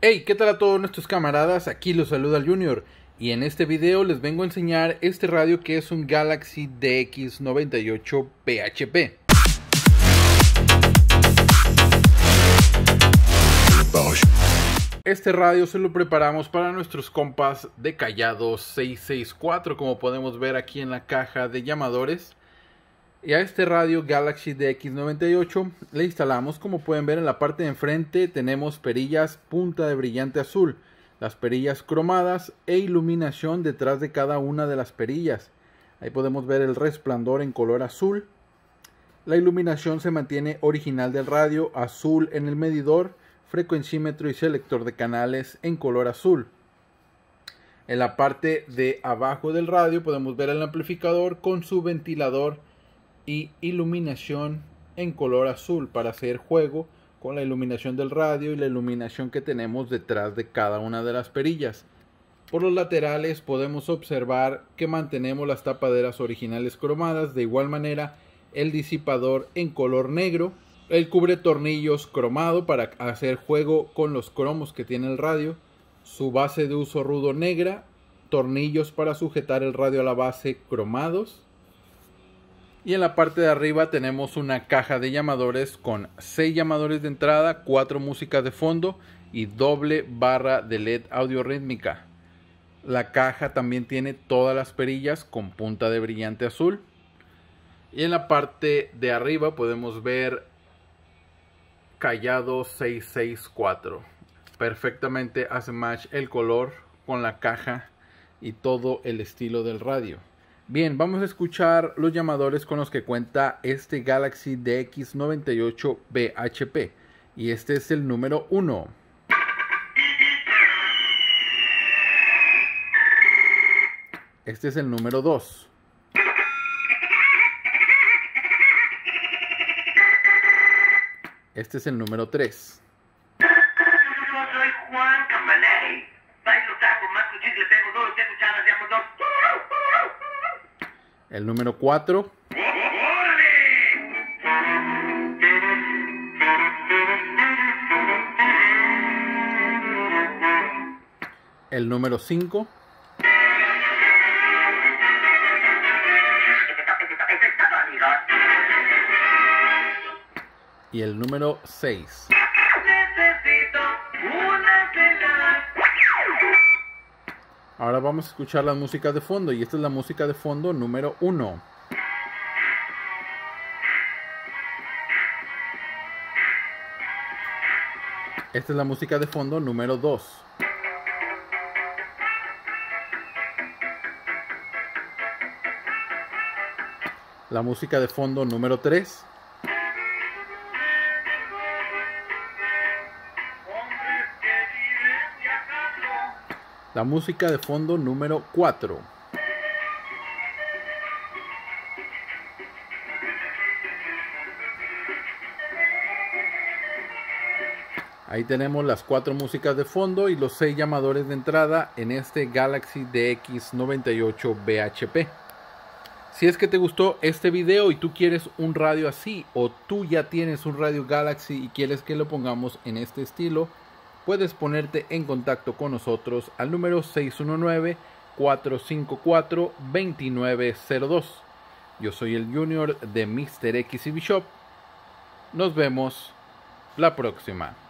Hey, ¿qué tal a todos nuestros camaradas? Aquí los saluda el Junior y en este video les vengo a enseñar este radio que es un Galaxy DX98 PHP. Este radio se lo preparamos para nuestros compas de Callado 664, como podemos ver aquí en la caja de llamadores. Y a este radio Galaxy DX98 le instalamos, como pueden ver en la parte de enfrente, tenemos perillas punta de brillante azul, las perillas cromadas e iluminación detrás de cada una de las perillas. Ahí podemos ver el resplandor en color azul. La iluminación se mantiene original del radio, azul en el medidor, frecuencímetro y selector de canales en color azul. En la parte de abajo del radio podemos ver el amplificador con su ventilador y iluminación en color azul para hacer juego con la iluminación del radio y la iluminación que tenemos detrás de cada una de las perillas. Por los laterales podemos observar que mantenemos las tapaderas originales cromadas, de igual manera el disipador en color negro, el cubre tornillos cromado para hacer juego con los cromos que tiene el radio, su base de uso rudo negra, tornillos para sujetar el radio a la base cromados. Y en la parte de arriba tenemos una caja de llamadores con 6 llamadores de entrada, 4 músicas de fondo y doble barra de LED audio rítmica. La caja también tiene todas las perillas con punta de brillante azul. Y en la parte de arriba podemos ver Callado 664. Perfectamente hace match el color con la caja y todo el estilo del radio. Bien, vamos a escuchar los llamadores con los que cuenta este Galaxy DX98 PHP. Y este es el número 1. Este es el número 2. Este es el número 3. Yo soy Juan Camaley. Bailo taco, masco chicle, pego duro, te escuchan, llamo dos. El número 4. El número 5. Y el número 6. Ahora vamos a escuchar la música de fondo y esta es la música de fondo número 1. Esta es la música de fondo número 2. La música de fondo número 3. La música de fondo número 4. Ahí tenemos las 4 músicas de fondo y los 6 llamadores de entrada en este Galaxy DX98 PHP. Si es que te gustó este video y tú quieres un radio así, o tú ya tienes un radio Galaxy y quieres que lo pongamos en este estilo, puedes ponerte en contacto con nosotros al número 619-454-2902. Yo soy el Junior de Mr. XCB Shop. Nos vemos la próxima.